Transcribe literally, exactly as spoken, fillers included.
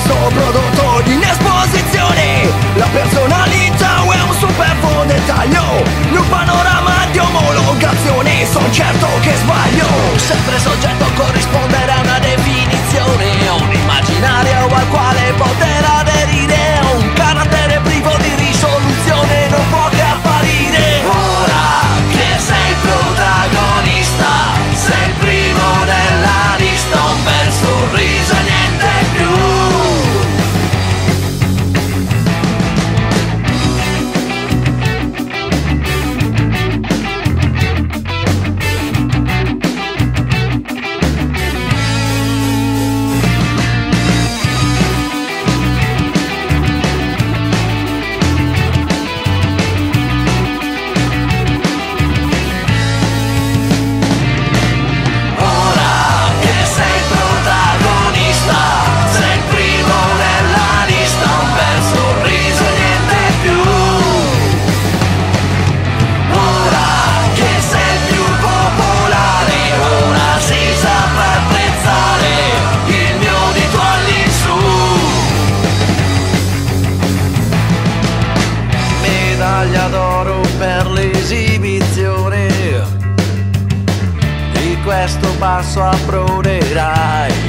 questo prodotto in esposizione. La personalità è un superfluo dettaglio in un panorama di omologazione. Son certo che sbaglio. Sempre soggetto a corrispondere a una definizione, un immaginario al quale poter aderire, un carattere privo di risoluzione non può che apparire. Ora che sei il protagonista, sei il primo della lista, un bel sorriso e niente più. Medaglia d'oro per l'esibizione, di questo passo approderai.